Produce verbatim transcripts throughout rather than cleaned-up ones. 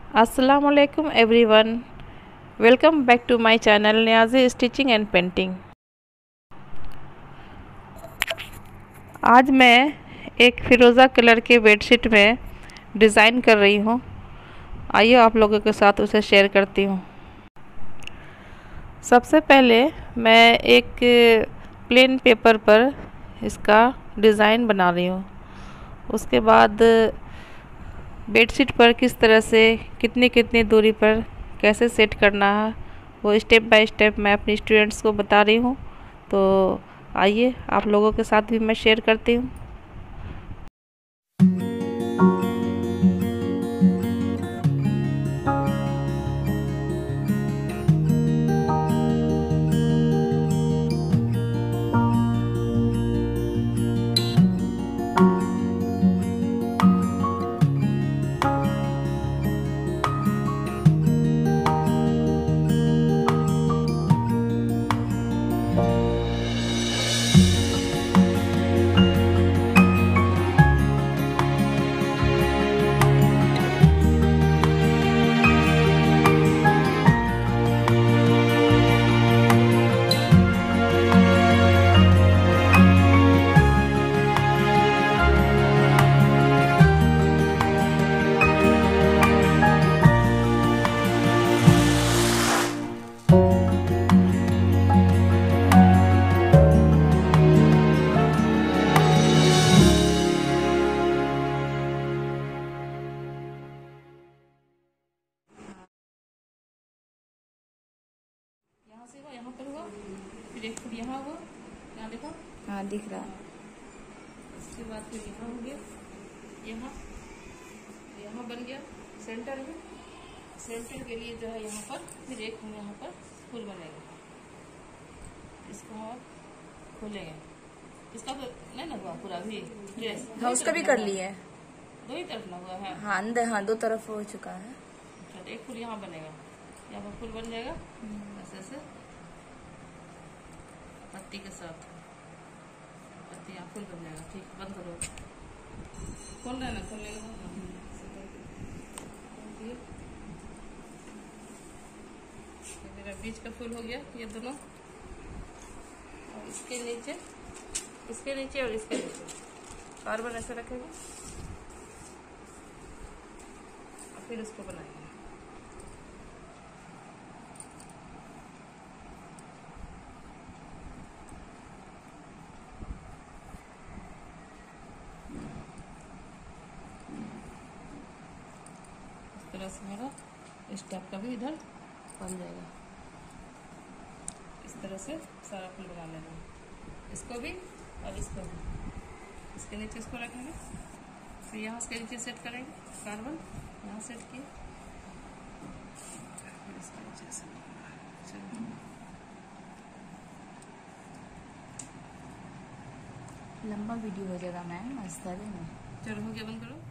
अस्सलाम वालेकुम everyone. Welcome back to my channel Niazi stitching and painting. आज मैं एक फिरोज़ा कलर के बेडशीट में डिज़ाइन कर रही हूँ। आइए आप लोगों के साथ उसे शेयर करती हूँ। सबसे पहले मैं एक प्लेन पेपर पर इसका डिज़ाइन बना रही हूँ। उसके बाद बेडशीट पर किस तरह से कितनी कितनी दूरी पर कैसे सेट करना है वो स्टेप बाय स्टेप मैं अपनी स्टूडेंट्स को बता रही हूँ। तो आइए आप लोगों के साथ भी मैं शेयर करती हूँ। यहाँ से वो यहाँ पर हुआ, फिर एक फुट यहाँ हुआ, यहाँ देखो। हाँ दिख रहा। इसके बाद फिर यहाँ हो गया, यहाँ यहाँ बन गया सेंटर में। सेंटर के लिए जो है यहाँ पर फिर एक हम यहाँ पर फूल बनेगा। इसको हम खोलेंगे। इसका तो नहीं ना हुआ पूरा भी ड्रेस। हाँ उसका भी कर लिया है। दो ही तरफ ना हुआ है। हाँ अंदर हाँ दो तरफ हो चुका है। अच्छा एक फूल यहाँ बनेगा, यहाँ पर फूल बन जाएगा ऐसे ऐसे पत्ती के साथ। पत्ती यहाँ फूल बन जाएगा। ठीक बंद करो। खोल रहे ना, खोलने का मेरा बीच का फूल हो गया ये दोनों। और इसके नीचे, इसके नीचे और इसके नीचे कार्बन ऐसे रखेंगे और फिर उसको बनाएंगे। इस तरह से मेरा स्टेप का भी इधर बन जाएगा। इस तरह से सारा फूल बना लेना। इसको भी और इसको भी। इसके नीचे इसको रखेंगे, फिर यहाँ इसके नीचे सेट करेंगे कार्बन, यहाँ सेट किए, फिर इसके नीचे सेट करना। लंबा वीडियो हो जाएगा मैम नाश्ता में। चलो हो गया, बंद करो।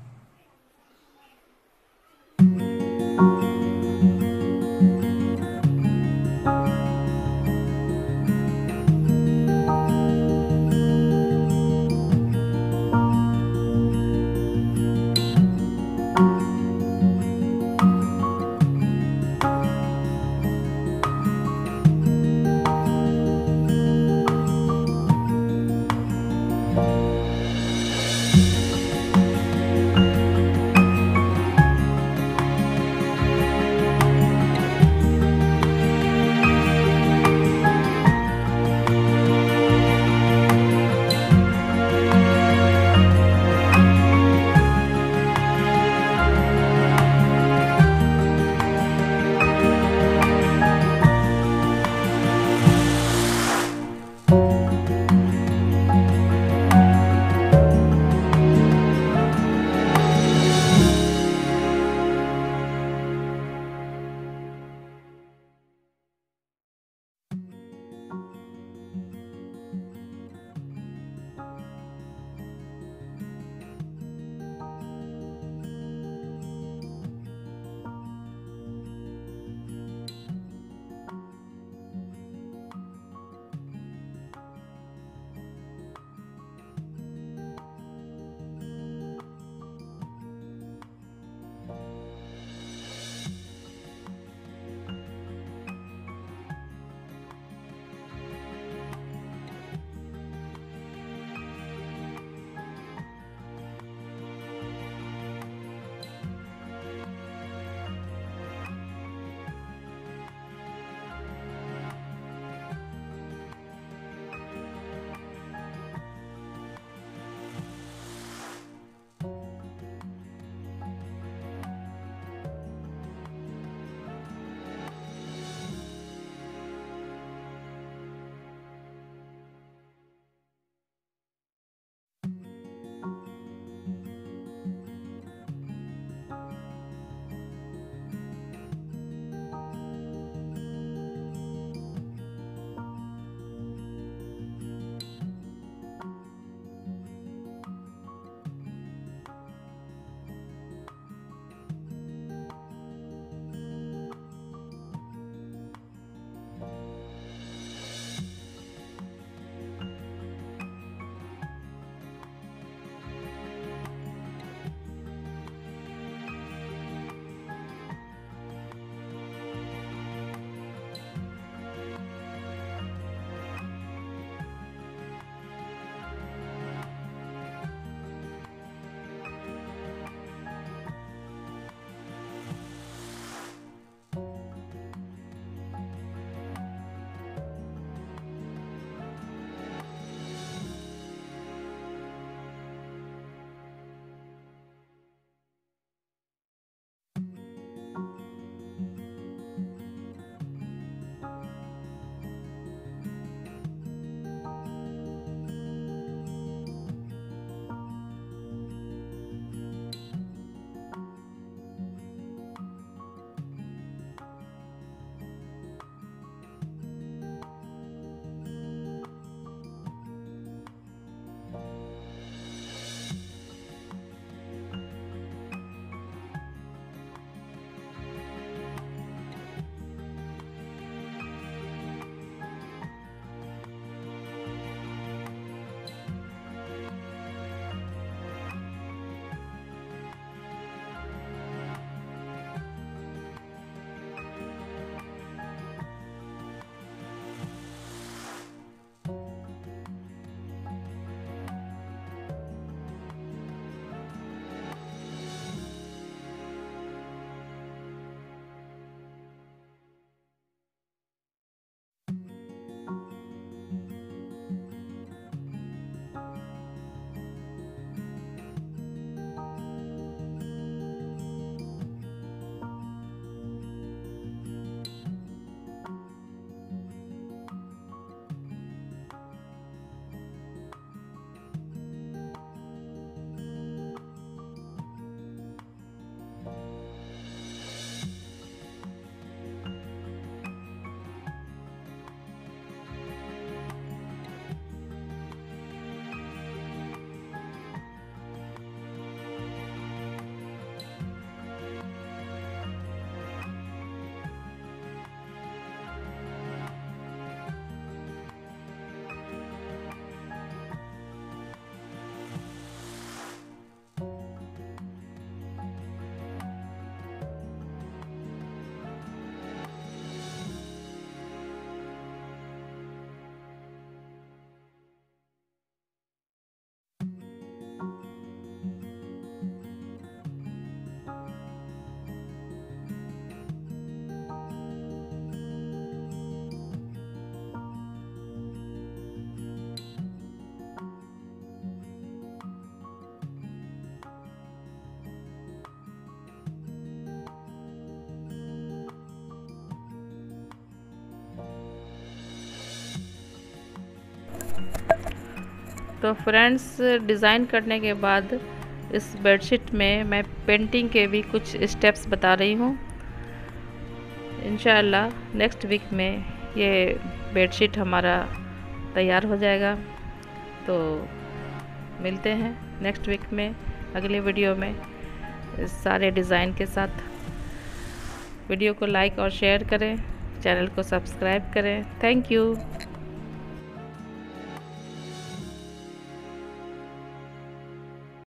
तो फ्रेंड्स, डिज़ाइन करने के बाद इस बेडशीट में मैं पेंटिंग के भी कुछ स्टेप्स बता रही हूँ। इंशाअल्लाह नेक्स्ट वीक में ये बेडशीट हमारा तैयार हो जाएगा। तो मिलते हैं नेक्स्ट वीक में अगले वीडियो में इस सारे डिज़ाइन के साथ। वीडियो को लाइक और शेयर करें, चैनल को सब्सक्राइब करें। Thank you.